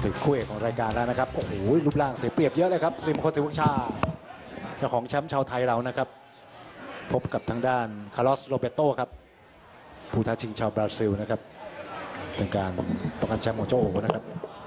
ถึงคู่เอกของรายการแล้วนะครับโอ้โหรูปร่างเสียเปรียบเยอะเลยครับริมโคศิวชาเจ้าของแชมป์ชาวไทยเรานะครับพบกับทางด้านคาร์ลอสโรเบโตครับผู้ท้าชิงชาวบราซิลนะครับเป็นการป้องกันแชมป์ของโจโอนะครับ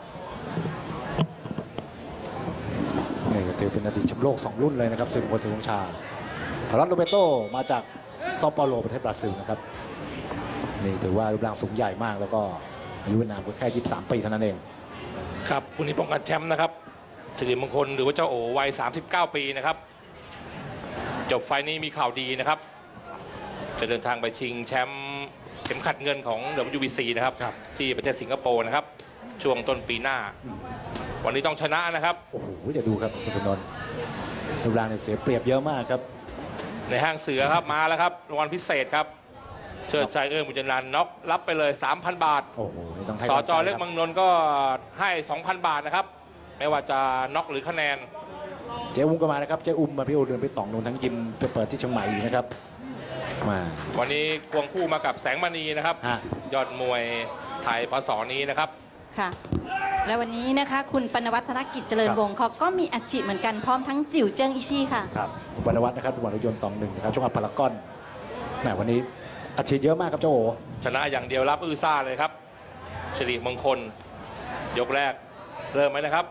นี่ก็ถือเป็นอดีตแชมป์โลก2รุ่นเลยนะครับริมโคศิวชาคาร์ลอสโรเบโตมาจากซาเปาโลประเทศบราซิลนะครับนี่ถือว่ารูปร่างสูงใหญ่มากแล้วก็อายุนามก็แค่23 ปีเท่านั้นเองครับคู่นี้ป้องกันแชมป์นะครับสิริมงคลหรือว่าเจ้าโอวัย39 ปีนะครับจบไฟนี้มีข่าวดีนะครับจะเดินทางไปชิงแชมป์เข็มขัดเงินของ WBC นะครับที่ประเทศสิงคโปร์นะครับช่วงต้นปีหน้าวันนี้ต้องชนะนะครับโอ้โหจะดูครับคุณธนนท์รูปร่างเนี่ยเสียเปรียบเยอะมากครับในห้างเสือครับมาแล้วครับรางวัลพิเศษครับเชิดชัยบุญจันทร์น็อกรับไปเลย 3,000 บาทโอ้โหต้องให้สจ.เล็กบางนนท์ก็ให้ 2,000 บาทนะครับไม่ว่าจะน็อกหรือคะแนนเจ้อุ้มก็มานะครับเจ้อุ้มมาพี่โอเดินไปต่องนนทั้งยิมไปเปิดที่เชียงใหม่นะครับมาวันนี้ควงคู่มากับแสงมณีนะครับยอดมวยไทยพศนี้นะครับค่ะและวันนี้นะคะคุณปนวัฒน์ธนกิจเจริญวงศ์เขาก็มีอัดฉีดเหมือนกันพร้อมทั้งจิ๋วเจิ้งอิชี่ค่ะครับคุณปนวัฒน์นะครับวันรถยนต์ต่องหนึ่งนะครับช่วงอัพพารากอนแหมวันนี้อัดฉีดเยอะมากครับเจ้าโอชนะอย่างเดียวรับอื้อซ่าเลยครับสิริมงคลยกแรกเริ่มไหมนะครับ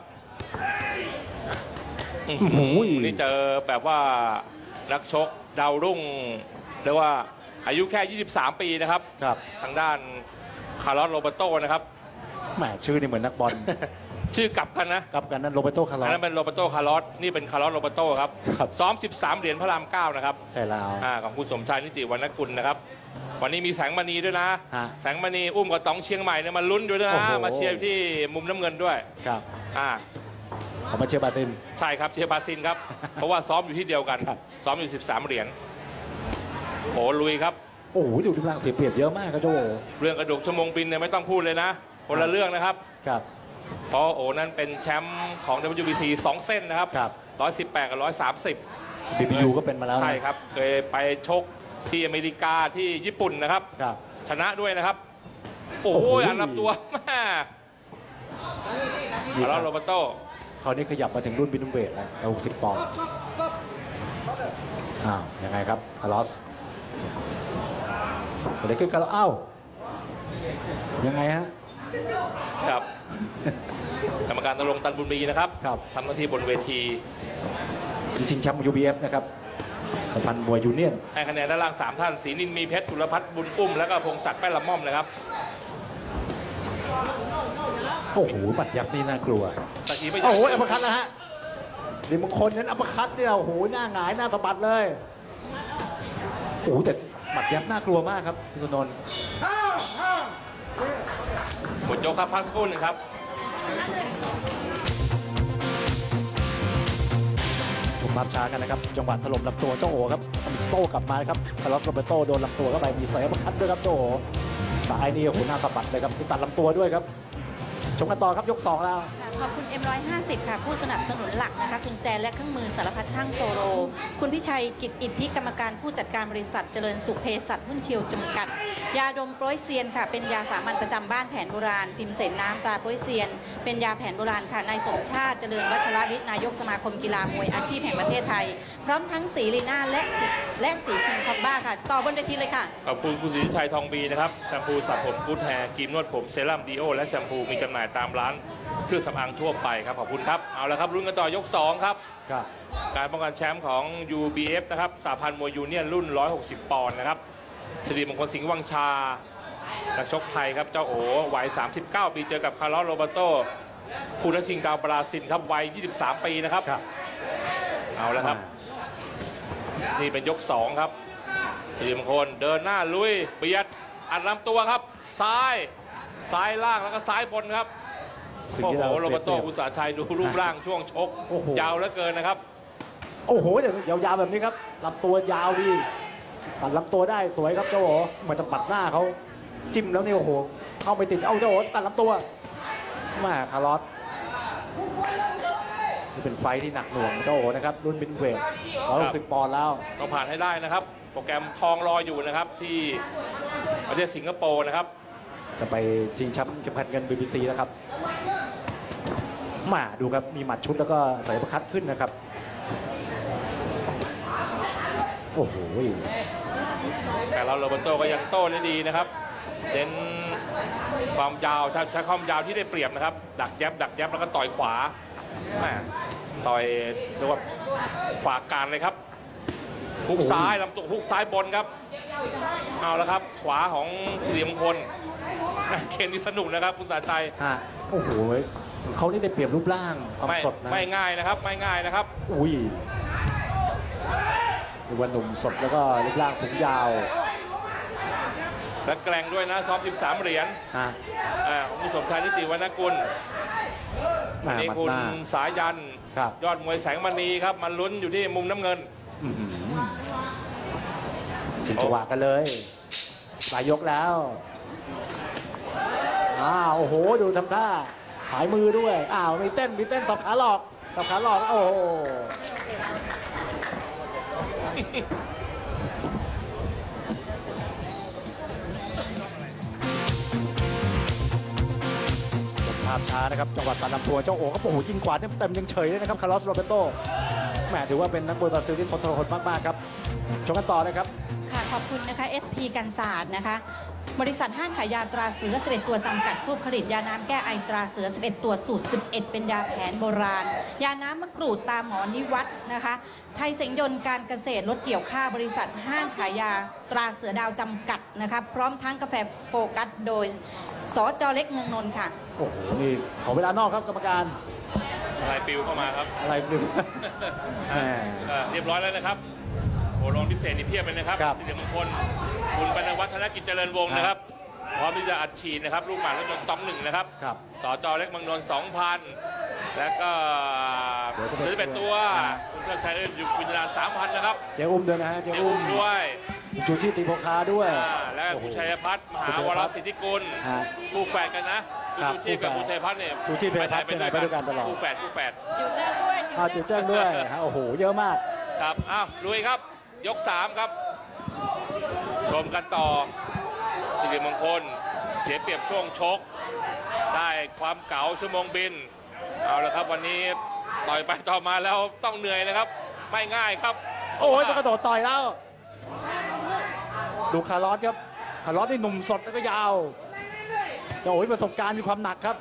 นี่เจอแบบว่านักชกดาวรุ่งเรียกว่าอายุแค่23 ปีนะครับทางด้านคาร์ลอสโรเบโตนะครับแหมชื่อนี่เหมือนนักบอลชื่อกลับกันนะกลับกันนั่นโรเบโตคาร์ลอสนั่นเป็นโรเบโตคาร์ลอสนี่เป็นคาร์ลอสโรเบโตครับซ้อม13 เหรียญพระราม 9นะครับใช่แล้วของคุณสมชายนิติวรรณกุลนะครับวันนี้มีแสงมณีด้วยนะแสงมณีอุ้มกับต๋องเชียงใหม่เนี่ยมาลุ้นด้วยนะมาเชียร์ที่มุมน้ำเงินด้วยครับเขามาเชียร์บาซินใช่ครับเชียร์บาซินครับเพราะว่าซ้อมอยู่ที่เดียวกันซ้อมอยู่13 เหรียญโอ้ลุยครับโอ้โหดูทุกร่างเสียเปรียบเยอะมากครับโจเรื่องกระดูกชั่วโมงบินเนี่ยไม่ต้องพูดเลยนะคนละเรื่องนะครับเพราะโอ้นั้นเป็นแชมป์ของ WBC 2 เส้นนะครับ118 กับ 130 BBU ก็เป็นมาแล้วใช่ครับเคยไปชกที่อเมริกาที่ญี่ปุ่นนะครับชนะด้วยนะครับโอ้ยอันรับตัวแม่แล้วโรเบโตคราวนี้ขยับมาถึงรุ่นบินเวทแล้ว60 ปอนด์ยังไงครับคาร์ลอสเดี๋ยวขึ้นคาร์ลอสยังไงฮะครับกรรมการณรงค์ตันบุญมีนะครับทำหน้าที่บนเวทีชิงแชมป์ UBF นะครับสพันธ์มวยยูเนียนให้คะแนนด้านล่าง3 ท่านศรีนินมีเพชรสุรพัฒน์บุญอุ้มแล้วก็พงศักดิ์แป้นละม่อมนะครับโอ้โหบัดยับนี่น่ากลัวโอ้โหอัปคัตนะฮะดิมงคลนั้นอัปคัตเนี่ยโอ้โหหน้าหงายหน้าสะบัดเลยโอ้โหแต่บัดยับน่ากลัวมากครับคุณนนท์หมดยกครับพักสักครู่นึงครับชมภาพช้ากันนะครับจังหวะถล่มลำตัวเจ้าโอครับโต้กลับมาครับคาร์ลอสโรเบโตโดนลำตัวเข้าไปมีเสยอัปคัตด้วยครับเจ้าโอซ้ายนี่โอ้โหหน้าสะบัดเลยครับตัดลำตัวด้วยครับชมกันต่อครับยก2แล้วขอบคุณ M150 ค่ะผู้สนับสนุนหลักนะคะกุญแจและเครื่องมือสารพัดช่างโซโลคุณพิชัยกิจอิทธิกรรมการผู้จัดการบริษัทเจริญสุขเภสัชหุ้นเชียวจำกัดยาดมโปรยเซียนค่ะเป็นยาสามัญประจำบ้านแผนโบราณพิมพ์เสนน้ำตราโปรยเซียนเป็นยาแผนโบราณค่ะนายสมชาติเจริญวัชรวิทย์นายกสมาคมกีฬามวยอาชีพแห่งประเทศไทยพร้อมทั้งสีลีน่าและสีคิงคอมบ้าค่ะต่อบนเวทีเลยค่ะขอบคุณคุณศรีชัยทองบีนะครับแชมพูสระผมกู๊ดแฮร์ครีมนวดผมเซรั่มดีโอและแชมพูมีจำหน่ายตามร้านเครื่องสำอางทั่วไปครับขอบคุณครับเอาละครับรุ่นกันต่อยก2ครับการป้องกันแชมป์ของ UBF นะครับสหพันธ์มวยยูเนียนรุ่น160 ปอนด์นะครับสิริมงคลสิงห์วังชานักชกไทยครับเจ้าโอวัย39 ปีเจอกับคาร์ลอสโรเบโตผู้ท้าชิงดาวบราซิลครับวัย23 ปีนะครับเอาละครับนี่เป็นยก2ครับสิริมงคลเดินหน้าลุยเบียดอัดลำตัวครับซ้ายล่างแล้วก็ซ้ายบนครับโอ้โหโรเบโตอุตสาห์ชัยดูรูปร่างช่วงชกยาวเหลือเกินนะครับโอ้โหเดี๋ยวยาวๆแบบนี้ครับลำตัวยาวดีตัดลำตัวได้สวยครับเจ้าโอเหมือนจะปัดหน้าเขาจิ้มแล้วนี่โอ้โหเข้าไปติดเจ้าโอตัดลำตัวมาคาร์ลอสนี่เป็นไฟที่หนักหน่วงเจ้าโอนะครับรุ่นบินเวท160 ปอนด์แล้วต้องผ่านให้ได้นะครับโปรแกรมทองรออยู่นะครับที่ประเทศสิงคโปร์นะครับจะไปชิงแชมป์เข็มขัดเงิน BBC แล้วครับมาดูครับมีหมัดชุดแล้วก็ใส่ประคัดขึ้นนะครับโอ้โหแต่เราโรเบร์โตก็ยังโต้ได้ดีนะครับเน้นความยาวใช้ความยาวที่ได้เปรียบนะครับดักแยบแล้วก็ต่อยขวาแม่ต่อยเรียกว่าฝากการเลยครับฮุกซ้ายลำตัวฮุกซ้ายบนครับเอาแล้วครับขวาของสิริมงคลเกมนี้สนุกนะครับคุณสาชัยโอ้โหเขาได้เปรียบรูปร่างความสดนะไม่ง่ายนะครับไม่ง่ายนะครับอุ้ยดูว่าหนุ่มสดแล้วก็รูปร่างสูงยาวและแกร่งด้วยนะซ้อม13 เหรียญคุณสมชายนิติวรรณกุลอันนี้คุณสายันยอดมวยแสงมณีครับมันลุ้นอยู่ที่มุมน้ำเงินชิงจังหวะกันเลยปลายยกแล้วโอ้โหดูทำท่าหายมือด้วยมีเต้นสอบขาหลอกโอ้โหภาพช้านะครับจังหวะตัดลำตัวเจ้าโอ๋ก็โอ้โหยิงขวาเต็มยังเฉยเลยนะครับคาร์ลอสโรเบโตแหมถือว่าเป็นนักมวยบราซิลที่ทนมากๆครับชมกันต่อนะครับค่ะขอบคุณนะคะ SP กันศาสตร์นะคะบริษัทห้างขายยาตราเสือ11ตัวจำกัดผู้ผลิตยาน้ำแก้ไอตราเสือ11ตัวสูตร11เป็นยาแผนโบราณยาน้ำมะกรูดตามหมอนิวัฒน์นะคะไทยเสงยนต์การเกษตรรถเกี่ยวข้าวบริษัทห้างขายยาตราเสือดาวจำกัดนะคะพร้อมทั้งกาแฟโฟกัสโดยสจ.เล็กเมืองนนท์ค่ะโอ้โหนี่ขอเวลานอกครับกรรมการอะไรปิวเข้ามาครับอะไรปิวเรียบร้อยแล้วนะครับโอ้รองพิเศษนี่เพียบเลยนะครับสิริมงคลคุณปนวัฒนกิจเจริญวงศ์นะครับพร้อมที่จะอัดฉีดนะครับลูกหมากรถยนต์ต้อง1นะครับสจ.เล็กเมืองนนท์ 2,000 แล้วก็ซื้อเป็นตัวคุณเชิดชัยอยู่กุญญา 3,000 นะครับเจ้อุ้มด้วยนะฮะเจ้อุ้มด้วยจูชีตีโพคาด้วยแล้วคุณชัยพัฒน์มหาวรสิทธิกุลคู่แฝดกันนะจูชีกับคุณชัยพัฒน์เนี่ยจูชีเป็นไปด้วยกันตลอดคู่แฝดจิ๋วเจ้งด้วยจิ๋วเจ้งด้วยโอ้โหเยอะมากครับลุยครับยก 3 ครับชมกันต่อสิริมงคลเสียเปรียบช่วงชกได้ความเก๋าชั่วโมงบินเอาละครับวันนี้ต่อยไปต่อมาแล้วต้องเหนื่อยนะครับไม่ง่ายครับโอ้ยต้องกระโดดต่อยแล้วดูคาร์ลอสครับคาร์ลอสนี่หนุ่มสดแล้วก็ยาวโอ้ยประสบการณ์มีความหนักครับ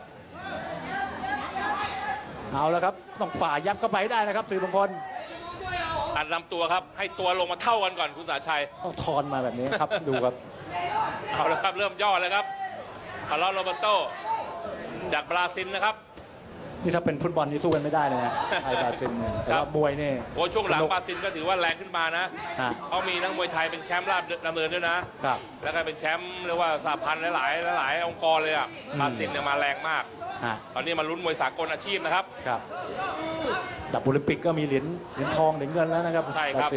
เอาละครับต้องฝ่ายับเข้าไปได้นะครับสิริมงคลตัดลำตัวครับให้ตัวลงมาเท่ากันก่อนคุณสาชัยต้องทอนมาแบบนี้ครับดูครับเอาละครับเริ่มย่อเลยครับคาร์ลอสโรเบโตจากบราซิลนะครับนี่ถ้าเป็นฟุตบอลนี่สู้กันไม่ได้เลยนะไทยบราซิลเนี่ยแต่ว่ามวยนี่โอ้ช่วงหลังบราซิลก็ถือว่าแรงขึ้นมานะเขามีนักมวยไทยเป็นแชมป์ราชดำเนินด้วยนะแล้วก็เป็นแชมป์เรียกว่าสหพันธ์หลายองค์กรเลยอ่ะบราซิลเนี่ยมาแรงมากตอนนี้มาลุ้นมวยสากลอาชีพนะครับดับโอลิมปิกก็มีเหรียญทองเหรียญเงินแล้วนะครับใช่ครับ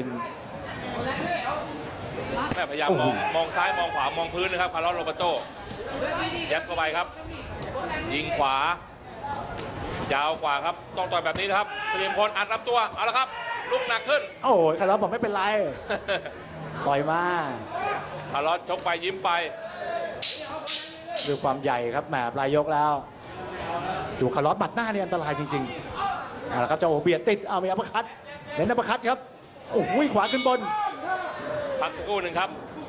แม่พยายามมองซ้ายมองขวามองพื้นนะครับคาร์ลอสโรเบโตยัดเข้าไปครับยิงขวายาวกว่าครับต้องต่อยแบบนี้นะครับสิริมงคลอัดรับตัวเอาละครับลุกหนักขึ้นโอ้ยคาร์ลอสบอกไม่เป็นไรต่อยมาคาร์ลอสชกไปยิ้มไปดูความใหญ่ครับแหมปลายยกแล้วดูคาร์ลอสบัดหน้านี่อันตรายจริงๆเอาละครับเจ้าโอเบียดติดมีอัปคัตเน้นอัปคัตครับโอ้ยขวาขึ้นบนพักสักครู่หนึ่งครับ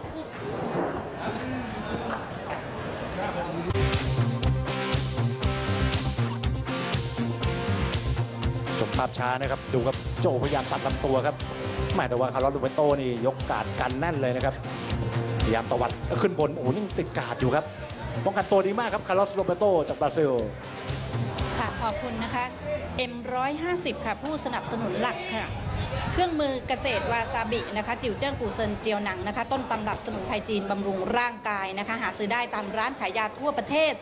ชมภาพช้านะครับดูครับโจพยายามตัดลำตัวครับแต่ว่าคาร์ลอสโรเบโตนี่ยกกาดกันแน่นเลยนะครับพยายามตวัดขึ้นบนโอ้ยังติดกาดอยู่ครับป้องกันตัวดีมากครับคาร์ลอสโรเบโตจากบราซิลค่ะขอบคุณนะคะ M150 ค่ะผู้สนับสนุนหลักค่ะเครื่องมือเกษตรวาซาบินะคะจิ๋วเจิ้งปูเซินเจียวหนังนะคะต้นตำรับสมุนไพรจีนบำรุงร่างกายนะคะหาซื้อได้ตามร้านขายยาทั่วประเทศ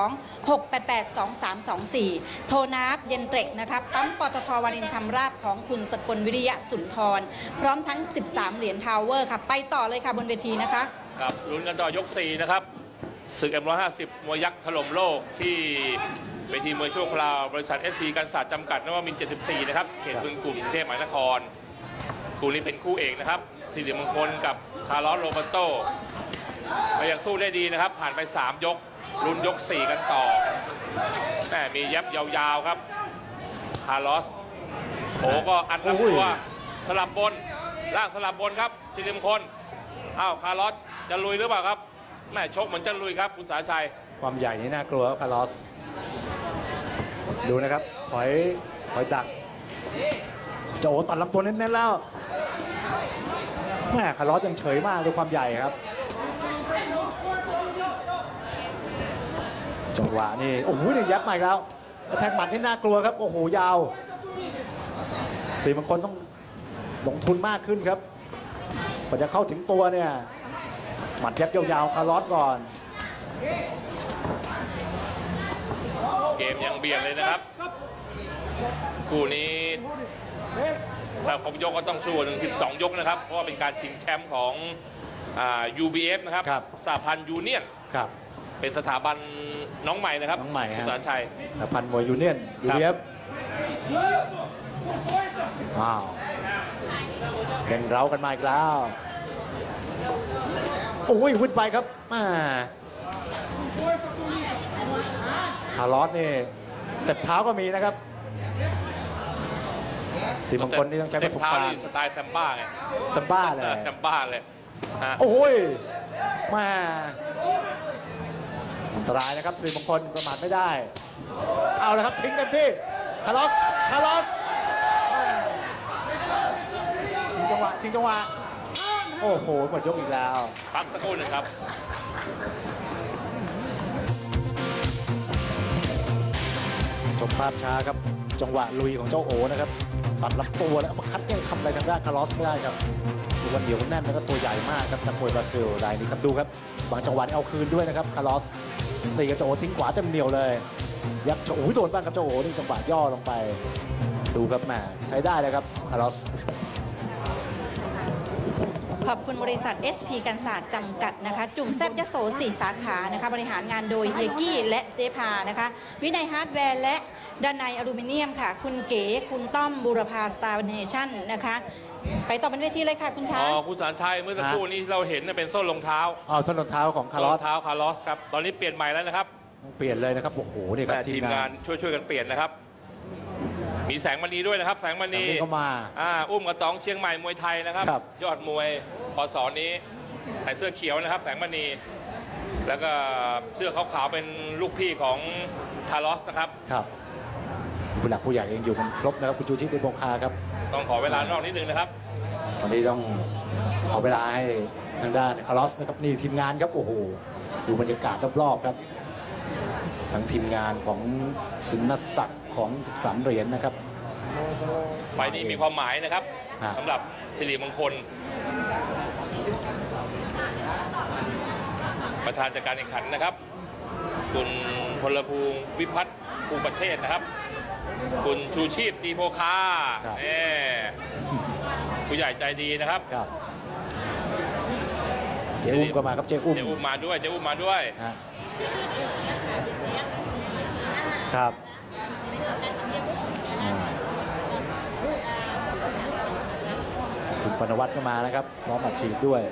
02-688-2324 โทนับเย็นเตร็กนะคะปั๊มปตท.วารินชำราบของคุณสกลวิริยะสุนทรพร้อมทั้ง13เหรียญทาวเวอร์ค่ะไปต่อเลยค่ะบนเวทีนะคะครับลุ้นกันต่อยก4นะครับศึก M150 มวยยักษ์ถล่มโลกที่เวทีมวยชั่วคราวบริษัท SP กันศาสตร์จำกัดนวมินทร์74นะครับเขตบึงกลุ่มกรุงเทพมหานครคู่นี้เป็นคู่เอกนะครับสิริมงคลกับคาร์ลอสโรเบโตก็ยังสู้ได้ดีนะครับผ่านไป3ยกลุ้นยก4กันต่อแต่มียับยาวๆครับคาร์ลอสโอ้ก็อัดลำตัวสลับบนล่างสลับบนครับสิริมงคลอ้าวคาร์ลอสจะลุยหรือเปล่าครับแม่ชกเหมือนจะลุยครับคุณสาชัยความใหญ่นี่น่ากลัวครับคาร์ลอสดูนะครับถอยดักโจตัดลำตัวเน้นๆแล้วแม่คาร์ลอสยังเฉยมากด้วยความใหญ่ครับจังหวะนี่โอ้โหนี่ยัดมาอีกแล้วแทงหมัดนี่น่ากลัวครับโอ้โหยาวสีมงคลต้องลงทุนมากขึ้นครับกว่าจะเข้าถึงตัวเนี่ยหมัดยับยาวๆคาร์ลอสก่อนเกมยังเบียดเลยนะครับคู่นี้ถ้าครบยกก็ต้องสู้ถึง12 ยกนะครับเพราะว่าเป็นการชิงแชมป์ของUBF นะครับครับสหพันธ์ยูเนียนครับเป็นสถาบันน้องใหม่นะครับน้องใหม่คุณฮะสารชัยพันมวยยูเนียนครับ UBF ว้าวเล่นเร้ากันมาอีกแล้วโอ้ยวุ่นไปครับคาร์ลอสนี่สเต็ปเท้าก็มีนะครับสีมงคลนี่ต้องใช้ประสบการณ์สไตล์แซมบ้าไงซัมบ้าเลยแซมบ้าเลยฮะโอ้ยมาอันตรายนะครับสีมงคลประมาทไม่ได้เอาเลยครับทิ้งเต็มที่คาร์ลอสชิงจังหวะโอ้โหหมดยกอีกแล้วพักสักครู่หนึ่งครับชมภาพช้าครับจังหวะลุยของเจ้าโอนะครับตัดลำตัวแล้วมาคัดยังทำอะไรทางด้านคาร์ลอสไม่ได้ครับดูวันเหนียวแน่นแล้วก็ตัวใหญ่มากครับนักมวยบราซิลรายนี้ครับดูครับบางจังหวะเอาคืนด้วยนะครับคาร์ลอสตีกับเจ้าโอทิ้งขวาเต็มเหนียวเลยยักเจ้าโอโดนบ้างครับเจ้าโอนี่จังหวะย่อลงไปดูครับแหมใช้ได้เลยครับคาร์ลอสขอบคุณบริษัท SP กันศาสตร์จำกัดนะคะ จุ่มแซบยโส4 สาขานะคะบริหารงานโดยเฮียกี้และเจพานะคะวินัยฮาร์ดแวร์และด้านในอลูมิเนียมค่ะ คุณเก๋คุณต้อมบูรพาสตาร์เนชั่นนะคะไปต่อบนเวทีเลยค่ะคุณช้างคุณสารชัยเมื่อสักครู่นี้เราเห็นเป็นส้นรองเท้าส้นรองเท้าของคาร์ลรออสงเท้าคาร์ลอสครับตอนนี้เปลี่ยนใหม่แล้วนะครับเปลี่ยนเลยนะครับโอ้โหนี่ครับแต่ทีมงานช่วยกันเปลี่ยนนะครับมีแสงมณีด้วยนะครับแสงมณีก็มาอุ้มกระตองเชียงใหม่มวยไทยนะครับครับยอดมวยพศนี้ใส่เสื้อเขียวนะครับแสงมณีแล้วก็เสื้อขาวๆเป็นลูกพี่ของคาร์ลอสนะครับครับผู้หลักผู้ใหญ่ยังอยู่กันครบนะครับคุณชูชิตเดโมคาครับต้องขอเวลานอกนิดนึงนะครับตอนนี้ต้องขอเวลาให้ทางด้านคาร์ลอสนะครับนี่ทีมงานครับโอ้โหดูบรรยากาศรอบๆครับทั้งทีมงานของสินนัศักดิ์ของ13 เหรียญนะครับไฟล์นี้มีความหมายนะครับฮะสำหรับสิริมงคล ประธานจัดการแข่งขันนะครับ คุณพลภูมิวิพัฒน์ภูมิประเทศนะครับ คุณชูชีพตีโพคาผู้ใหญ่ใจดีนะครับครับเจ้อุ้มก็มาครับเจ้อุ้มเจ้อุ้มมาด้วยเจ้อุ้มมาด้วยฮะครับคุณปนวัตรก็มานะครับพร้อมอัดฉีดด้วย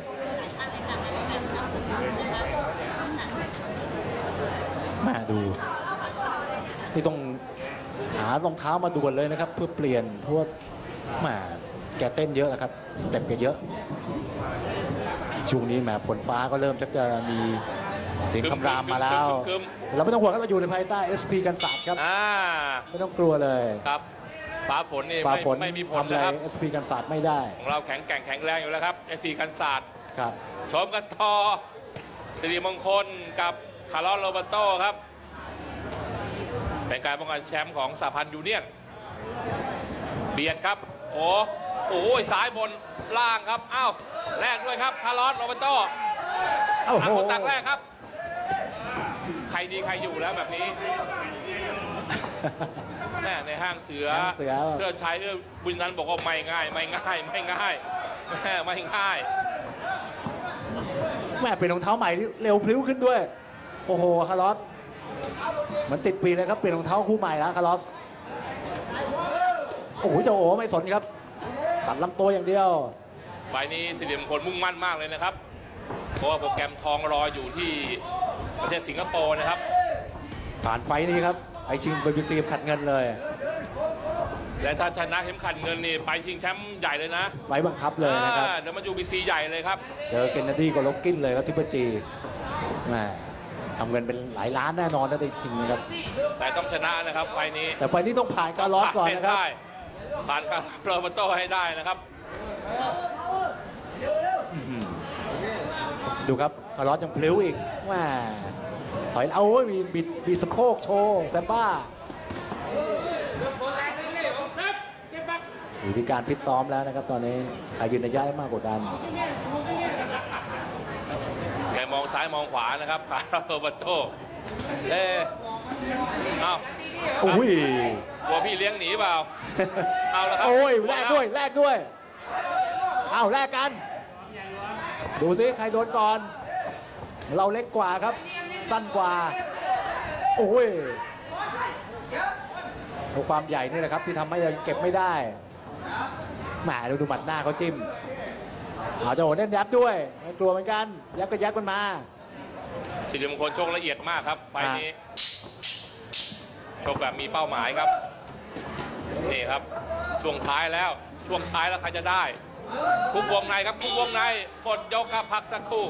มาดูนี่ต้องหารองเท้ามาด่วนเลยนะครับ เพื่อเปลี่ยนเพราะว่าแหมแกเต้นเยอะนะครับสเต็ปแกเยอะช่วงนี้แหมฝนฟ้าก็เริ่มชักจะมีเสียงคำรามมาแล้วเราไม่ต้องห่วงครับเราอยู่ในภายใต้ SP กันศาสตร์ครับไม่ต้องกลัวเลยครับฟ้าฝนนี่ฟ้าฝนไม่มีผลทำอะไรนะครับ SP กันศาสตร์ไม่ได้ของเราแข็งแกร่งแข็งแรงอยู่แล้วครับ SP กันศาสตร์ครับชมกันต่อสิริมงคลกับคาร์ลอสโรเบโตครับเป็นการป้องกันแชมป์ของสหพันธ์ยูเนียนเบียดครับโอ้ยซ้ายบนล่างครับอ้าวแรกด้วยครับคาร์ลอสโรเบโตโอ้โหต่างคนต่างแรกครับใครดีใครอยู่แล้วแบบนี้ แม่ในห้างเสือเพื่อใช้บุญนั้นบอกว่าไม่ง่ายไม่ง่ายไม่ง่ายแม่ไม่ง่ายแม่เป็นรองเท้าใหม่ที่เร็วพลิ้วขึ้นด้วยโอ้โหคาร์ลอสเหมือนติดปีเลยครับเปลี่ยนรองเท้าคู่ใหม่แล้วคาร์ลอสโอ้โหเจ้าโอไม่สนครับตัดลำตัวอย่างเดียวไฟล์นี้สิริมงคลมุ่งมั่นมากเลยนะครับเพราะว่าโปรแกรมทองรออยู่ที่ประเทศสิงคโปร์นะครับผ่านไฟนี้ครับไอชิงเป็นบีซีขัดเงินเลยและถ้าชนะเข็มขัดเงินนี่ไปชิงแชมป์ใหญ่เลยนะไฟบังคับเลยนะครับเดี๋ยวมันยูบีซีใหญ่เลยครับเจอเกนเนดีกับล็อกกินเลยครับทิปเปอร์จีแหมทำเงินเป็นหลายล้านแน่นอนถ้าได้จริงนะครับแต่ต้องชนะนะครับไฟล์นี้แต่ไฟนี้ต้องผ่านการล็อกก่อนนะครับได้ผ่านการโรเบโตให้ได้นะครับดูครับคาร์ลอสยังพลิ้วอีกแหมถอยเอาเว้ยมีบิดสะโพกโชว์แซมบ้าอยู่ที่การฟิตซ้อมแล้วนะครับตอนนี้ใครยืนระยะได้มากกว่ากันแกมองซ้ายมองขวานะครับคาร์โรเบโตเอ้เอ้าอุ้ยกลัวพี่เลี้ยงหนีเปล่า เอาละครับโอ้ยแลกด้วยแลกด้วยเอาแลกกัน ดูสิใครโดนก่อน เราเล็กกว่าครับ สั้นกว่า โอ้ยความใหญ่นี่แหละครับที่ทำให้ยังเก็บไม่ได้แหมดูหมัดหน้าเขาจิ้มเอาเจ้าโหเน้นยับด้วยกลัวเหมือนกันยับก็ยับกันมาสิริมงคลโชคละเอียดมากครับไฟล์นี้โชคแบบมีเป้าหมายครับนี่ครับช่วงท้ายแล้วช่วงท้ายแล้วใครจะได้คุกวงในครับคุกวงในหมดยกครับพักสักครู่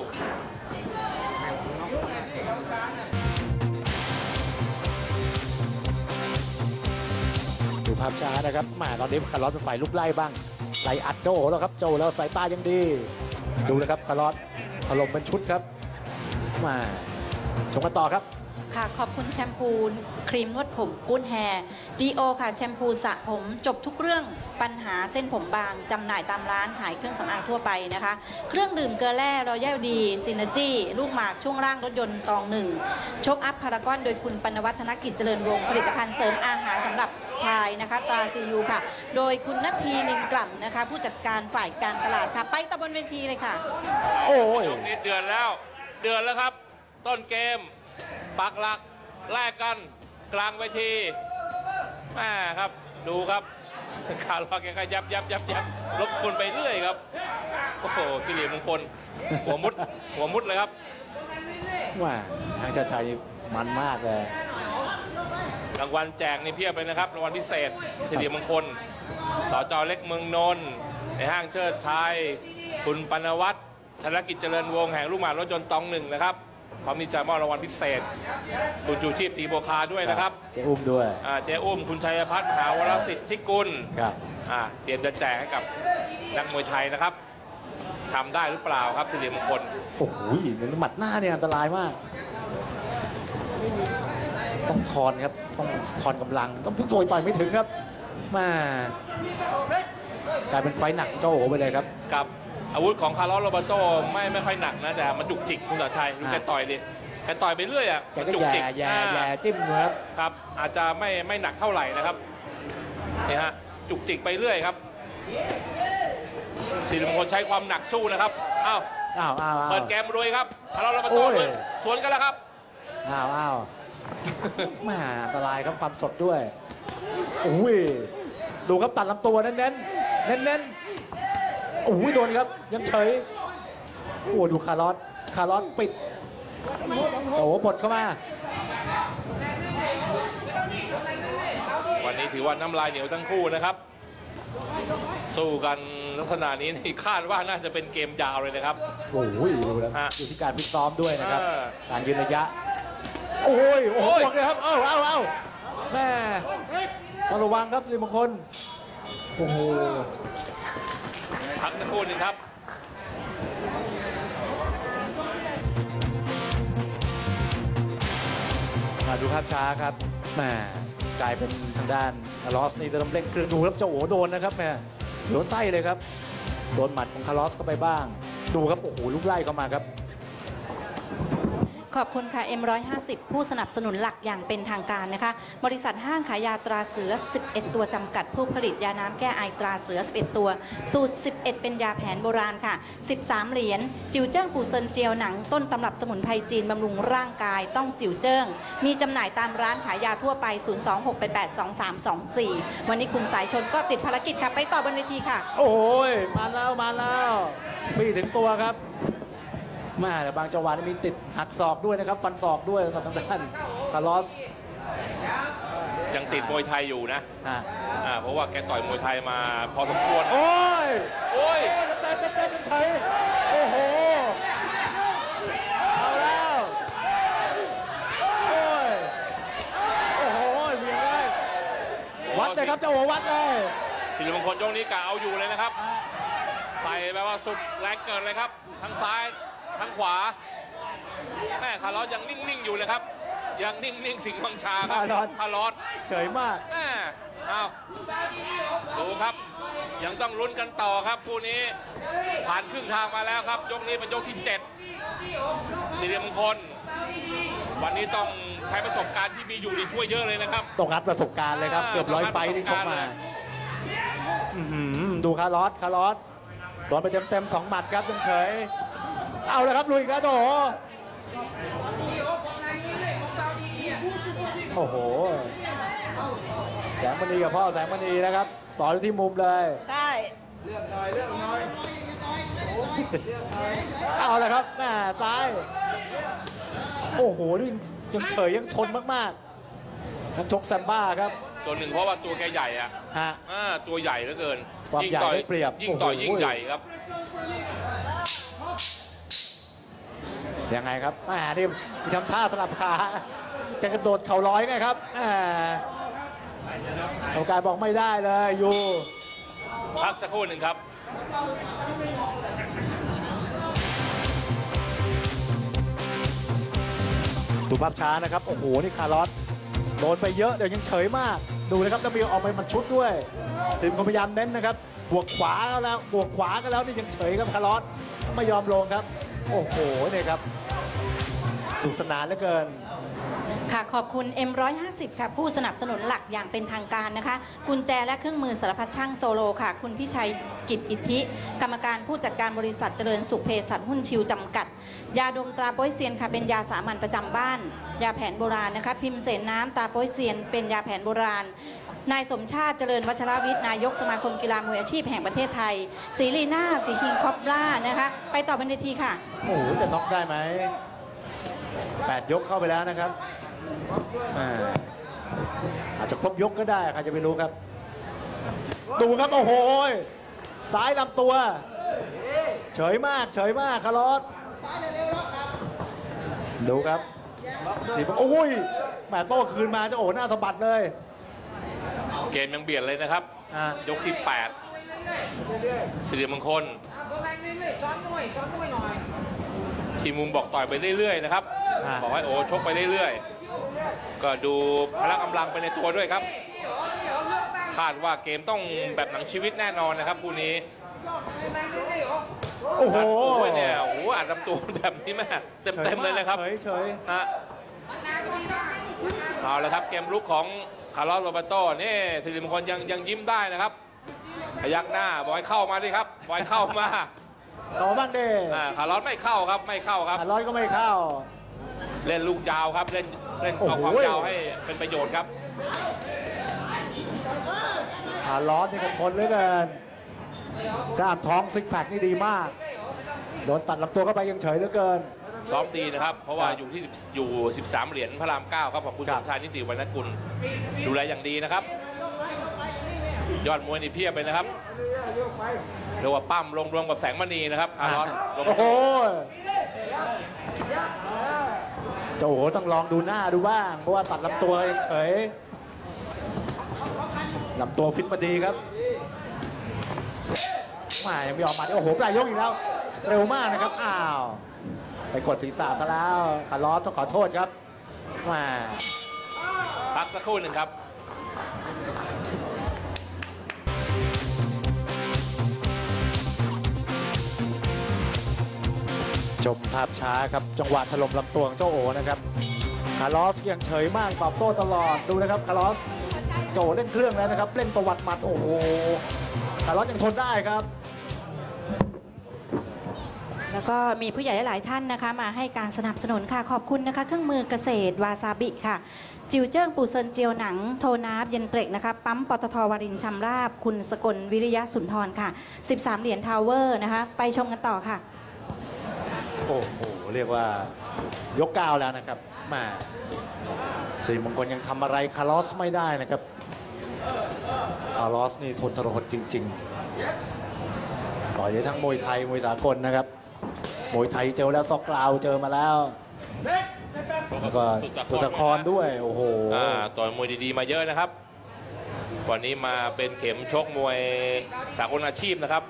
ดูภาพช้านะครับแหมตอนนี้คาร์ลอสเป็นฝ่ายลุกไล่บ้างไล่อัดโจ้แล้วครับโจ้แล้วสายตายังดีดูนะครับคาร์ลอสถล่มเป็นชุดครับมาชมกันต่อครับค่ะขอบคุณแชมพูครีมนวดผมกูดแฮร์ดีโอค่ะแชมพูสระผมจบทุกเรื่องปัญหาเส้นผมบางจำหน่ายตามร้านขายเครื่องสำอางทั่วไปนะคะ เครื่องดื่มเกลือแร่รอยัลดีซินเนจี้ลูกหมากช่วงร่างรถยนต์ตองหนึ่งโชคอัพพารากอนโดยคุณปนวัฒนกิจเจริญวงศ์ผลิตภัณฑ์เสริมอาหารสำหรับชายนะคะตราซียูค่ะ โดยคุณนัททีนินกล่ำนะคะผู้จัดการฝ่ายการตลาดค่ะไปต่อบนเวทีเลยค่ะโอ้ยยกนี้เดือนแล้วครับ ต้นเกมปักหลักแลกกันกลางเวทีแม่ครับดูครับคาร์ลอสแกก็ยับรบกวนไปเรื่อยครับโอ้โหกิเลสมงคลหัวมุดเลยครับว่าทางชาติชัยมันมากเลยรางวัลแจกนี่เพียบเลยนะครับรางวัลพิเศษสิริมงคลสจเล็กเมืองนนท์ในห้างเชิดชัยคุณปนวัฒน์ธนกิจเจริญวงศ์แห่งลูกหมากรถยนต์ตองหนึ่งนะครับพร้อมมีจะมอบรางวัลพิเศษคุณจูชีพตีโบคาด้วยนะครับเจ๊อุ้มด้วยเจ๊อุ้มคุณชัยพัฒน์มหาวรสิทธิกุลครับเตรียมจะแจกให้กับนักมวยไทยนะครับทำได้หรือเปล่าครับสิริมงคลโอ้โหหมัดหน้าเนี่ยอันตรายมาก ต้องทอนครับต้องทอนกำลังต้องพุ่งต่อยไม่ถึงครับมากลายเป็นไฟหนักโจ้ไปเลยครับกับอาวุธของคาร์ลอสโรเบโตไม่ค่อยหนักนะแต่มันจุกจิกคุณสาชัยดูแกต่อยดิแกต่อยไปเรื่อยอ่ะแกก็จุกจิกแย่จิ้มครับครับอาจจะไม่หนักเท่าไหร่นะครับนี่ฮะจุกจิกไปเรื่อยครับสิริมงคลใช้ความหนักสู้นะครับอ้าวเปิดเกมรวยครับคาร์ลอสโรเบโตสวนกันแล้วครับอ้าวแม่อันตรายครับความสดด้วยโอ้ยดูครับตัดลำตัวเน้นโอ้ยโดนครับยังเฉยโอ้ดูคาร์ลอสปิดโอ้บดเข้ามาวันนี้ถือว่าน้ำลายเหนียวทั้งคู่นะครับสู้กันลักษณะนี้นี่คาดว่าน่าจะเป็นเกมยาวเลยนะครับโอ้ยดูแล้วอยู่ที่การฟิตซ้อมด้วยนะครับการยืนระยะโอ้ยบวกเลยครับเอาแม่ต้องระวังครับสิมงคลโอ้โหพักสักครู่หนึงครับมาดูภาพช้าครับแม่กลายเป็นทางด้านคาร์ลอสนี่เริ่มเร่งเครื่องดูครับเจ้าโอโดนนะครับแม่เหลือไส้เลยครับโดนหมัดของคาร์ลอสเข้าไปบ้างดูครับโอ้โหลูกไล่เข้ามาครับขอบคุณค่ะ M150 ผู้สนับสนุนหลักอย่างเป็นทางการนะคะ บริษัทห้างขายยาตราเสือ 11 ตัวจำกัดผู้ผลิตยาน้ำแก้ไอตราเสือ 11 ตัว สูตร 11 เป็นยาแผนโบราณค่ะ 13 เหรียญ จิ๋วเจิ้งปูเซินเจียวหนังต้นตำรับสมุนไพรจีนบำรุงร่างกายต้องจิ๋วเจิ้ง มีจำหน่ายตามร้านขายยาทั่วไป 026882324 วันนี้คุณสายชนก็ติดภารกิจค่ะ ไปต่อบนเวทีค่ะโอ้ยมาแล้วบี้ถึงตัวครับมาแต่บางจังหวะนี่มีติดหักศอกด้วยนะครับฟันศอกด้วยกับทางด้านคาร์ลอสยังติดมวยไทยอยู่นะอ่ะเพราะว่าแกต่อยมวยไทยมาพอสมควรโอ้ยโอ้ยเต็มเฉยโอ้โหเอาแล้วโอ้ยโอ้โหเวียงเลยวัดเลยครับเจ้าโอวัดเลยสิริมงคลยกนี้กะเอาอยู่เลยนะครับใส่แบบว่าสุดแรงเกินเลยครับทั้งซ้ายทั้งขวาแม่คาร์ลอสยังนิ่งๆอยู่เลยครับยังนิ่งๆสิงห์วังชาครับคาร์ลอสเฉยมากแม่เอาดูครับยังต้องลุ้นกันต่อครับคู่นี้ผ่านครึ่งทางมาแล้วครับยกนี้เป็นยกที่7สิริมงคลวันนี้ต้องใช้ประสบการณ์ที่มีอยู่ดีช่วยเยอะเลยนะครับต้องงัดประสบการณ์เลยครับเกือบ100 ไฟท์ที่ชกมาดูคาร์ลอสโดนไปเต็ม2 หมัดครับยังเฉยเอาเลยครับลุยอีกแล้วโอ้โหแสงมณีกับพ่อแสงมณีนะครับสอนอยู่ที่มุมเลยใช่เอาเลยครับแม่ซ้ายโอ้โหนี่ยังเฉยยังทนมากๆนักชกแซมบ้าครับส่วนหนึ่งเพราะว่าตัวแกใหญ่อะฮะตัวใหญ่เหลือเกินความใหญ่ได้เปรียบยิ่งต่อยโอ้โหยิ่งใหญ่ครับยังไงครับนี่มีทำท่าสลับขาจะกระโดดเข่าร้อยไงครับกรรมการบอกไม่ได้เลยอยู่พักสักครู่หนึ่งครับดูภาพช้านะครับโอ้โหนี่คาร์ลอสโดนไปเยอะเดี๋ยวยังเฉยมากดูนะครับจะมีออกไปมันชุดด้วยทีมพยายามเน้นนะครับบวกขวาก็แล้วบวกขวาก็แล้วนี่ยังเฉยครับคาร์ลอสไม่ยอมลงครับโอ้โหเนี่ยครับสนุกสนานเหลือเกินค่ะขอบคุณ M150 ค่ะผู้สนับสนุนหลักอย่างเป็นทางการนะคะกุญแจและเครื่องมือสารพัดช่างโซโลค่ะคุณพิชัยกิจอิทธิกรรมการผู้จัดการบริษัทเจริญสุขเภสัชหุ้นชิวจำกัดยาดมตราโป้ยเซียนค่ะเป็นยาสามัญประจำบ้านยาแผนโบราณนะคะพิมพ์เสนน้ำตราโป้ยเซียนเป็นยาแผนโบราณนายสมชาติเจริญวัชรวิทย์นายกสมาคมกีฬามวยอาชีพแห่งประเทศไทยศรีลีน่าสีคิงคอปล่านะคะไปต่อบนเวทีค่ะโอ้โหจะน็อกได้ไหม8 ยกเข้าไปแล้วนะครับอาจจะครบยกก็ได้ใครจะไปรู้ครับดูครับโอ้โหซ้ายลำตัวเฉยมากคาร์ลอสดูครับนี่โอ้ยแหมโต้คืนมาจะโอ้หน้าสะบัดเลยเกมยังเบียดเลยนะครับยกที่8สิริมงคลทีมมุมบอกต่อยไปเรื่อยๆนะครับบอกให้โอ้ชกไปเรื่อยๆก็ดูพละกำลังไปในตัวด้วยครับคาดว่าเกมต้องแบบหนังชีวิตแน่นอนนะครับคู่นี้โอ้โหเนี่ยโอ้โหอัดลำตัวแบบนี้แม่เต็มเลยนะครับเฉยฮะเอาละครับเกมลุกของคาร์ลอสโรเบโต้นี่สิริมงคลยังยิ้มได้นะครับพยักหน้าบอยเข้ามาดิครับบอยเข้ามาต่อบ้างเด้คาร์ลอสไม่เข้าครับคาร์ลอสก็ไม่เข้าเล่นลูกยาวครับเล่นเอาความยาวให้เป็นประโยชน์ครับคาร์ลอสนี่ก็ทนเหลือเกินกล้ามท้องซิกแพคนี่ดีมากโดนตัดลำตัวเข้าไปยังเฉยเหลือเกินซ้อมดีนะครับเพราะว่าอยู่13 เหรียญพระราม 9ครับขอบคุณสมชายนิติวรรณกุลดูแลอย่างดีนะครับยอดมวยนี่เพียบเลยนะครับเรียกว่าปั้มลงรวมกับแสงมณีนะครับคาร์ลอสโอ้โหโจต้องลองดูหน้าดูบ้างเพราะว่าตัดลำตัวเฉยลำตัวฟิตมาดีครับยังไม่ออกมาโอ้โหปลายยกอีกแล้วเร็วมากนะครับอ้าวไปกดศีรษะซะแล้วคาร์ลอสต้องขอโทษครับพักสักครู่หนึ่งครับชมภาพช้าครับจังหวะถล่มลำตัวของเจ้าโอนะครับคาร์ลอสยังเฉยมากตอบโต้ตลอดดูนะครับคาร์ลอสโจเล่นเครื่องแล้วนะครับเล่นประวัติหมัดโอ้โหคาร์ลอสยังทนได้ครับแล้วก็มีผู้ใหญ่หลายท่านนะคะมาให้การสนับสนุนค่ะขอบคุณนะคะเครื่องมือเกษตรวาซาบิค่ะจิวเจิ้งปูเซินเจียวหนังโทนาบเย็นเตรกนะคะปั๊มปตทวารินชำราบคุณสกลวิริยะสุนทรค่ะ13 เหรียญทาวเวอร์นะคะไปชมกันต่อค่ะโอ้โหเรียกว่ายกก้าวแล้วนะครับมาสิริมงคลยังทำอะไรคาร์ลอสไม่ได้นะครับคาร์ลอสนี่ทนทรหดจริงๆต่อยได้ทั้งมวยไทยมวยสากลนะครับมวยไทยเจอแล้วซอกกราวเจอมาแล้วแล้วก็สุตครด้วยโอ้โหต่อยมวยดีๆมาเยอะนะครับวันนี้มาเป็นเข็มชกมวยสากลอาชีพนะครับ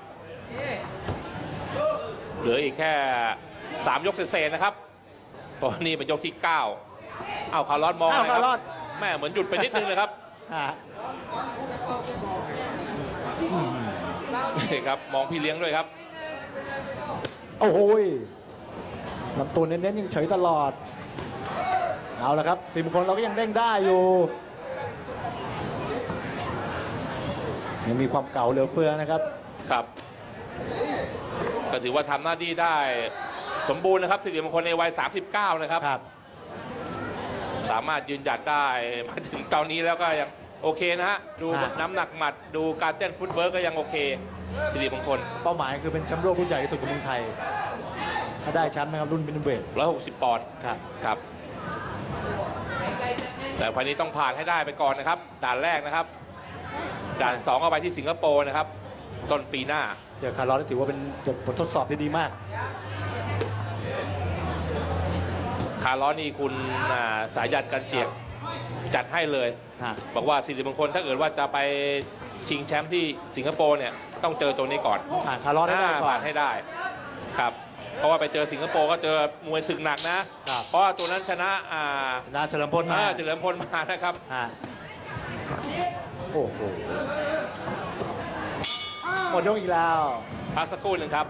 เหลืออีกแค่3 ยกเศษๆนะครับตอนนี้เป็นยกที่9เอาคาร์ลอสมองนะครับแม่เหมือนหยุดไปนิดนึงเลยครับนี่ครับมองพี่เลี้ยงด้วยครับโอ้โหลำตัวเน้นๆยังเฉยตลอดเอาละครับสิริมงคลเราก็ยังเด้งได้อยู่ยังมีความเก่าเหลือเฟือนะครับครับก็ถือว่าทำหน้าที่ได้สมบูรณ์นะครับสิริมงคลในวัย39นะครับสามารถยืนหยัดได้มาถึงตอนนี้แล้วก็ยังโอเคนะฮะดูน้ำหนักหมัดดูการเต้นฟุตเวิร์กก็ยังโอเคสิริมงคลเป้าหมายคือเป็นแชมป์โลกรุ่นใหญ่ที่สุดของเมืองไทยถ้าได้แชมป์นะครับรุ่นมิดเวท 160 ปอนด์ครับแต่ภายนี้ต้องผ่านให้ได้ไปก่อนนะครับด่านแรกนะครับด่าน2เอาไปที่สิงคโปร์นะครับต้นปีหน้าเจอคาร์ลอสถือว่าเป็นบททดสอบที่ดีมากคาร์ลอสนี่คุณสายันกันเจียกจัดให้เลยบอกว่าสิริมงคลถ้าเกิดว่าจะไปชิงแชมป์ที่สิงคโปร์เนี่ยต้องเจอตัวนี้ก่อนผ่านคาร์ลอสให้ได้ผ่านให้ได้ครับเพราะว่าไปเจอสิงคโปร์ก็เจอมวยศึกหนักนะเพราะว่าตัวนั้นชนะเฉลิมพลมานะครับโอ้โหหมดยกอีกแล้วพักสักครู่หนึ่งครับ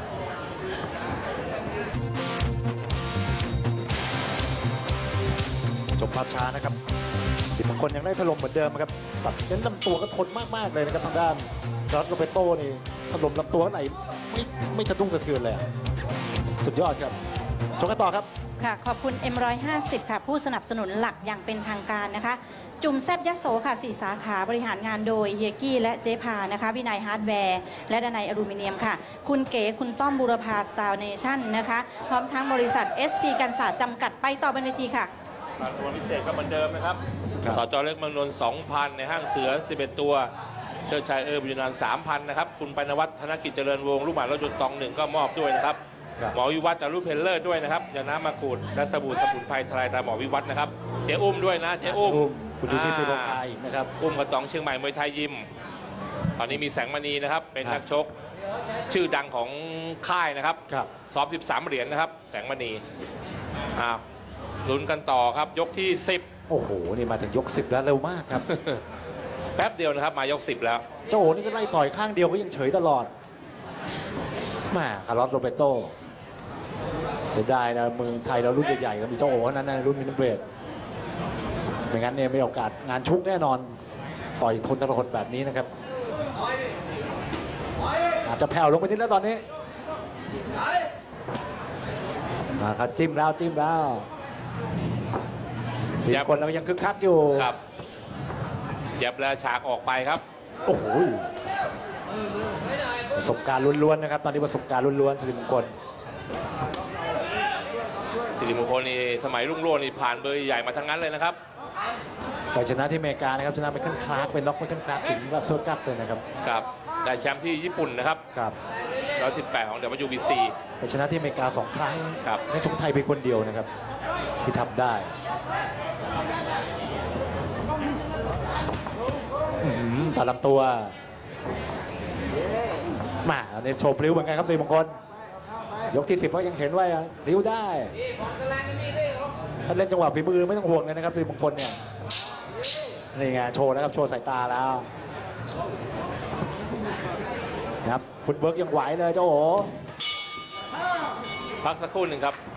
จบภาพช้านะครับสิริมงคลยังได้ถล่มเหมือนเดิมครับตัดเน้นลำตัวก็ทนมากๆเลยนะครับทางด้านจอร์จโรเบโต้นี่ถล่มลำตัวไหนไม่สะดุ้งสะเทือนเลยสุดยอดครับชมกันต่อครับค่ะขอบคุณ M150 ค่ะผู้สนับสนุนหลักอย่างเป็นทางการนะคะจุ่มแซบยโสค่ะ4 สาขาบริหารงานโดยเฮียกี้และเจ๊พานะคะวินัยฮาร์ดแวร์และดนัยอลูมิเนียมค่ะคุณเก๋คุณต้อมบูรพาสตาร์เนชั่นนะคะพร้อมทั้งบริษัท SP กันศาสตร์จำกัดไปต่อบนเวทีค่ะตัวพิเศษก็เหมือนเดิมนะครับสจเล็กเมืองนนท์ 2,000 ในห้างเสือ 11 ตัวเชิดชัยบุญนันท์ 3,000 นะครับคุณปานวัฒน์ธนกิจเจริญวงศ์ลูกหมากรถยนต์ตอง1ก็มอบด้วยนะครับหมอวิวัฒน์จากรูปเพลเลอร์ด้วยนะครับยาน้ำมะกรูดและสบู่สมุนไพรทลายตาหมอวิวัฒน์นะครับเจ๊อุ้มด้วยนะเจ๊อุ้มคุณดูชิติโลคายนะครับอุ้มกระตองเชียงใหม่มวยไทยยิมตอนนี้มีแสงมณีนะครับเป็นนักชกชื่อดังของค่ายนะครับซ้อม13 เหรียญนะครับแสงมณีลุ้นกันต่อครับยกที่10 โอ้โหนี่มาถึงยก10แล้วเร็วมากครับแป๊บเดียวนะครับมายก10แล้วโจนี่ก็ไล่ต่อยข้างเดียวก็ยังเฉยตลอดมาคาร์ลอสโรเบโต้เสียดายนะเมืองไทยเรารุ่นใหญ่ๆก็มีเจ้าโอ๋นั้นนะรุ่นมิดเวทไม่งั้นเนี่ยไม่โอกาสงานชุกแน่นอนต่อยทนทรหดแบบนี้นะครับอาจจะแผ่วลงไปนิดแล้วตอนนี้ครับจิ้มแล้วสี่คนเรายังคึกคักอยู่ครับยับแล้วฉากออกไปครับโอ้โหประสบการณ์ล้วนๆนะครับตอนนี้ประสบการณ์ล้วนๆสิริมงคลนี่สมัยรุ่งโรจน์นี่ผ่านเบอร์ใหญ่มาทั้งนั้นเลยนะครับชัยชนะที่อเมริกานะครับชนะไมเคิลคลาร์กเป็นน็อกไมเคิลคลาร์กถึงแบบโซกัสเลยนะครับได้แชมป์ที่ญี่ปุ่นนะครับ118ของ WBC ไปชนะที่อเมริกา2 ครั้งให้ทุกไทยเป็นคนเดียวนะครับที่ทำได้ตัดลำตัวมาในโชว์พลิ้วเหมือนกันครับสิริมงคลยกที่10ก็ยังเห็นว่าพลิ้วได้ถ้าเล่นจังหวะฝีมือไม่ต้องห่วงเลยนะครับสิริมงคลเนี่ยนี่ไงโชว์นะครับโชว์สายตาแล้วนะครับฟุตเวิร์กยังไหวเลยเจ้าโอ๋พักสักครู่หนึ่งครับ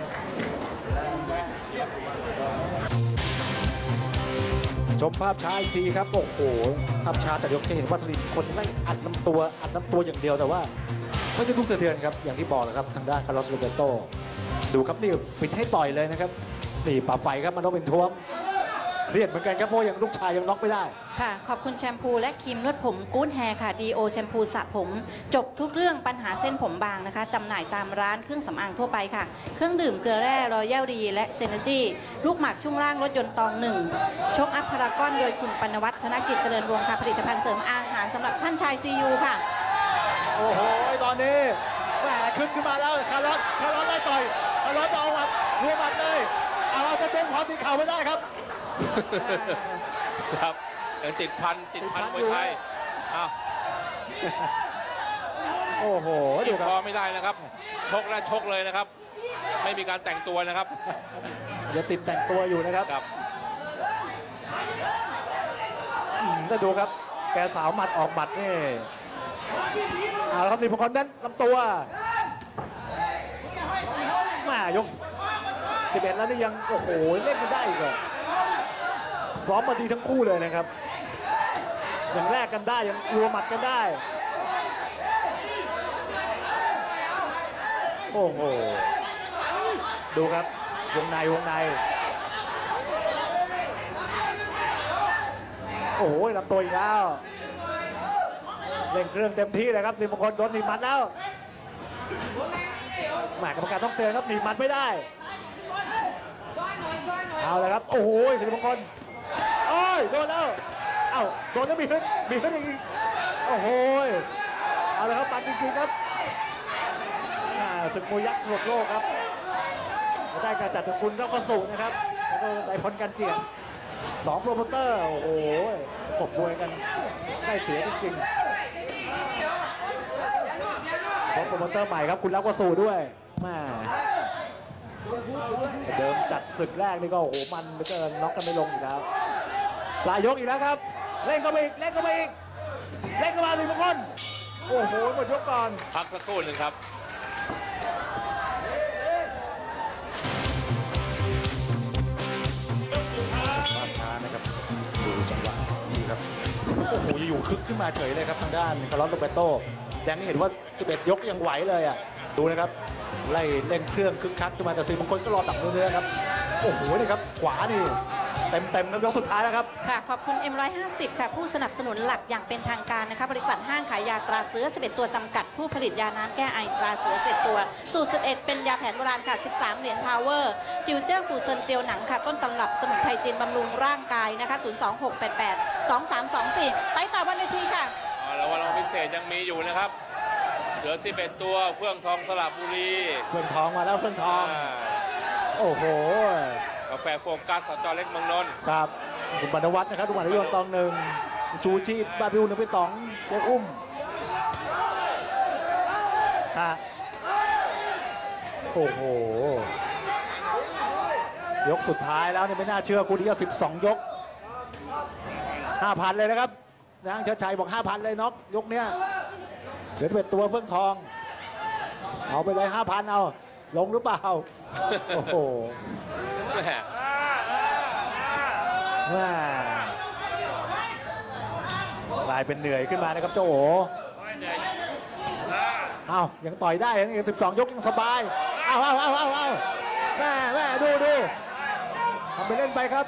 ชมภาพช้าอีกทีครับโอ้โหภาพช้าแต่เดี๋ยวจะเห็นว่าสิริมงคลไล่อัดลำตัวอย่างเดียวแต่ว่าไม่ใช่ทุกสะเทือนครับอย่างที่บอกเลยครับทางด้านคาร์ลอสโรเบโต้ดูครับนี่ปิดให้ต่อยเลยนะครับนี่ป่าไฟครับมันต้องเป็นท้วมเครียดเหมือนกันครับเพราะยังลูกชายยังน็อกไม่ได้ค่ะ ขอบคุณแชมพูและครีมนวดผมกู๊ดแฮร์ค่ะ ดีโอแชมพูสระผม จบทุกเรื่องปัญหาเส้นผมบางนะคะจำหน่ายตามร้านเครื่องสำอางทั่วไปค่ะ เครื่องดื่มเกลือแร่รอยัลดีและเซนจีลูกหมากช่วงล่างรถยนต์ตองหนึ่งชกอัพพารากอนโดยคุณปนวัฒน์ธนกิจเจริญวงศ์ค่ะผลิตภัณฑ์เสริมอาหารสำหรับท่านชายซียูค่ะโอ้โหตอนนี้แหมขึ้นมาแล้วคาร์ลอสได้ต่อยคาร์ลอสเอาหมัดรัวหมัดเลยเอาจะเป็นความตีเข่าไม่ได้ครับครับยังติดพันมวยไทยอ้าวโอ้โหดูดูคคอรับไม่ได้นะครับ ชกแล้วชกเลยนะครับ ไม่มีการแต่งตัวนะครับอย่าติดแต่งตัวอยู่นะครับครับถ้าดูครับแกสาวหมัดออกหมัดนี่เอาละครับสิบคนนั้นลำตัวมายก11แล้วนี่ยังโอ้โหเล่นกันได้อีกเหรอซ้อมมาดีทั้งคู่เลยนะครับยังแลกกันได้ยังรัวหมัดกันได้โอ้โหดูครับวงในโอ้โหลำตัวอีกแล้วเล่นเครื่องเต็มที่เลยครับสิบคนโดนหนีบหมัดแล้วแหมกรรมการต้องเตือนครับหนีบหมัดไม่ได้เอาเลยครับโอ้โหสิบคนโอ้ยโดนแล้วเอ้าโดนแล้วมีขึ้นอีกโอ้โหเอาเลยครับปันจริงๆครับศึกมวยยักษ์ทั่วโลกครับได้การจัดคุณต้องประสูตินะครับแล้วก็ได้พลกันเจียน2โปรโมเตอร์โอ้โหปบมวยกันได้เสียจริงๆโปรโมเตอร์ใหม่ครับคุณรักวสูด้วยมาเดิมจัดศึกแรกนี่ก็โอ้โหมันไปเจอน็อกกันไม่ลงอีกแล้วปลายยกอีกแล้วครับเล่นก็มาอีกเล่นก็มาสิบคนโอ้โหหมดยกก่อนพักสักครู่หนึ่งครับมาช้านะครับดูจังหวะนี่ครับโอ้โหอยู่คึกขึ้นมาเฉยเลยครับทางด้านคาร์ลอสโรเบโต้ยังเห็นว่า11ยกยังไหวเลยอ่ะดูนะครับไล่เล่นเครื่องคึกคักขึ้นมาแต่สิบางคนก็รอดักเนื้อครับโอ้โหนี่ครับขวานี่เต็มครับยกสุดท้ายแล้วครับค่ะ ขอบคุณ M150 ค่ะ ผู้สนับสนุนหลักอย่างเป็นทางการนะคะ บริษัทห้างขายยาตราเสือ 11 ตัวจำกัด ผู้ผลิตยาน้ำแก้ไอตราเสือ 11 ตัว สูตร 11 เป็นยาแผนโบราณค่ะ 13 เหรียญพาวเวอร์ จิวเจิ้งปูเซินเจลหนังค่ะ ต้นตำรับสมุนไพรจีนบำรุงร่างกายนะคะ 026882324 ไปต่อบนเวทีค่ะแล้ววันรางวัลพิเศษยังมีอยู่นะครับ เหลือ 11 ตัวเฟื่องทองสระบุรีเพื่อนทองมาแล้วเพื่อนทอง โอ้โหกาแฟโฟกัสสจเล็กเมืองนนท์ครับคุณบรรณวัฒน์นะครับทุกวันที่ยนตองหนึ่งชูชีพบาบิวหนึ่งไปตองเจ๊อุ้มโอ้โหยกสุดท้ายแล้วเนี่ยไม่น่าเชื่อคู่นี้ก็12 ยก 5,000 เลยนะครับนางเชิดชัยบอก 5,000 เลยน็อกยกเนี้ยเดี๋ยวจะเป็นตัวเฟื่องทองเอาไปเลย 5,000 เอาลงหรือเปล่าโอ้โหแม่กลายเป็นเหนื่อยขึ้นมานะครับเจ้าโอเอ้ายังต่อยได้ยัง12 ยกยังสบายเอ้าแม่ดูทำไปเล่นไปครับ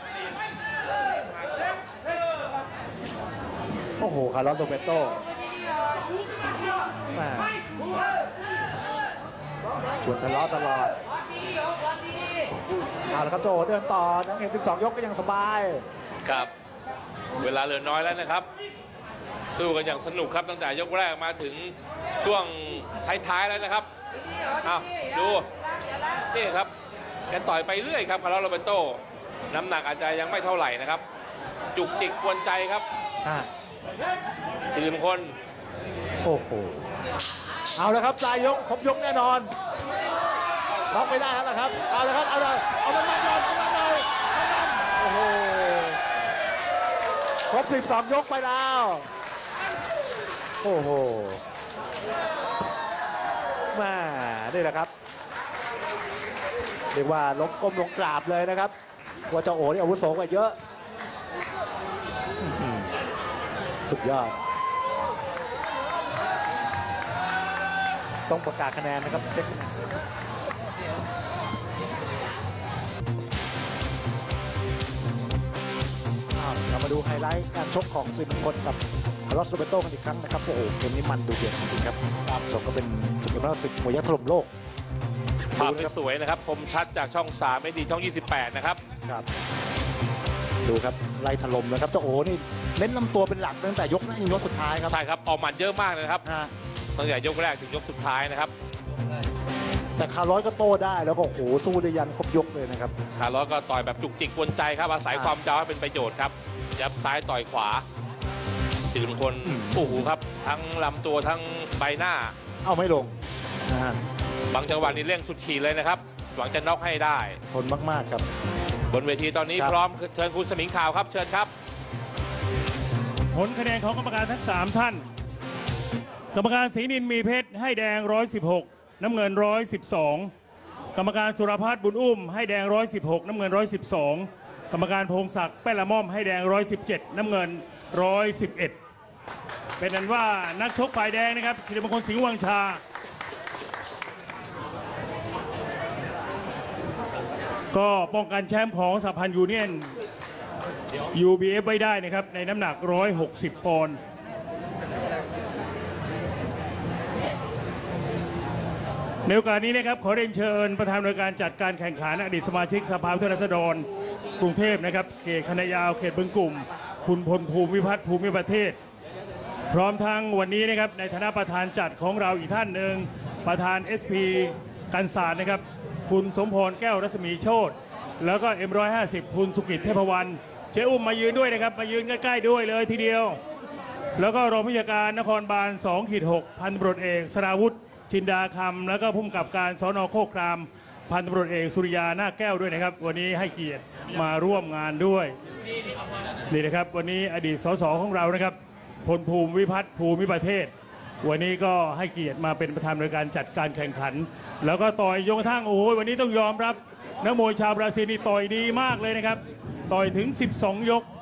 โอ้โหคาร์ลอสโรเบโต้แม่ชวนทะเลาะตลอดเอาละครับโจเดินต่อยังเห็น12 ยกก็ยังสบายครับเวลาเหลือน้อยแล้วนะครับ สู้กันอย่างสนุกครับตั้งแต่ยกแรกมาถึงช่วงท้ายๆแล้วนะครับอ้าวดูนี่ครับแกต่อยไปเรื่อยครับคาร์ลโรเบโต้น้ำหนักอาจจะยังไม่เท่าไหร่นะครับ จุกจิกกวนใจครับสี่คนโอ้โหเอาละครับปลายยกครบยกแน่นอนล็อกไม่ได้แล้วครับเอาละครับเอาเลยมันโอ้โหครบ12 ยกไปแล้วโอ้โหมานี่แหละครับเรียกว่าล้มก้มลงกราบเลยนะครับว่าเจ้าโอ๋นี่อาวุโสกว่าเยอะสุดยอดต้องประกาศคะแนนนะครับเช็คเรามาดูไฮไลท์การชกของสิริมงคลกับคาร์ลอสโรเบโตกันอีกครั้งนะครับโอ้โหเกมนี้มันดูเดือดจริงๆครับสมก็เป็นศึกยอดมวยศึกมวยยักษ์ถล่มโลกภาพสวยๆนะครับคมชัดจากช่อง3ไม่ดีช่อง 28 นะครับครับดูครับไล่ถล่มแล้วครับเจ้าโอ้นี่เน้นลำตัวเป็นหลักตั้งแต่ยกแรกถึงยกสุดท้ายครับใช่ครับออกหมัดเยอะมากเลยนะครับฮะตั้งแต่ยกแรกถึงยกสุดท้ายนะครับแต่คาร์ลอสก็โต้ได้แล้วก็โอ้โหสู้ได้ยันครบยกเลยนะครับคาร์ลอสก็ต่อยแบบจุกจิกกวนใจครับอาศัยความยาวให้เป็นประโยชน์ครับยับซ้ายต่อยขวาสิริมงคลโอ้โหครับทั้งลำตัวทั้งใบหน้าเอาไม่ลงนะฮะบางจังหวะนี่เร่งสุดขีดเลยนะครับหวังจะน็อกให้ได้ทนมากๆครับบนเวทีตอนนี้ครับพร้อมเชิญคุณสมิงข่าวครับเชิญครับผลคะแนนของกรรมการทั้ง 3 ท่าน กรรมการศรีนินมีเพชรให้แดง 116 น้ำเงิน 112 กรรมการสุรพัฒน์บุญอุ้มให้แดง 116 น้ำเงิน 112 กรรมการพงศักดิ์แป้นละม่อมให้แดง 117 น้ำเงิน 111 เป็นนั้นว่านักชกฝ่ายแดงนะครับสิริมงคลสิงห์วังชา ก็ป้องกันแชมป์ของสหพันธ์ยูเนียน UBF ไว้ได้นะครับในน้ำหนัก 160 ปอนด์ในโอกาสนี้นะครับขอเรียนเชิญประธานในวยการจัดการแข่งขันอดีตสมาชิกสภาผู้แทนราษฎรกรุงเทพนะครับเขตคณะยาวเขตบึงกลุ่มคุณพลภูมิพัฒน์ภูมิประเทศ พร้อมทั้งวันนี้นะครับในฐานะประธานจัดของเราอีกท่านหนึ่งประธาน SP กันศาสตร์นะครับคุณสมพรแก้วรัศมีโชตแล้วก็ M150 คุณสุกิจเทพวรรณเจ๊อุ้มมายืนด้วยนะครับมายืนใกล้ๆด้วยเลยทีเดียว แล้วก็รองผู้จัดการนครบาล 2-6 พันตำรวจเอกสราวุธจินดาคำแล้วก็ผู้กำกับการสน.โคกครามพันตำรวจเอกสุริยานาคแก้วด้วยนะครับวันนี้ให้เกียรติมาร่วมงานด้วยนี่นะครับวันนี้อดีตสสของเรานะครับพลภูมิวิพัฒน์ภูมิประเทศ วันนี้ก็ให้เกียรติมาเป็นประธานในการจัดการแข่งขัน แล้วก็ต่อยยงกระทั่งโอ้โหวันนี้ต้องยอมรับนักมวยชาวบราซิลนี่ต่อยดีมากเลยนะครับต่อยถึง 12 ยก